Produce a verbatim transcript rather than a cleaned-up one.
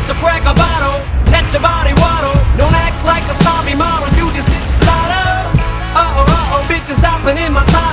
So crack a bottle, let your body waddle. Don't act like a snobby model, you just hit lotto. Uh oh, uh oh, bitches hopping in my top.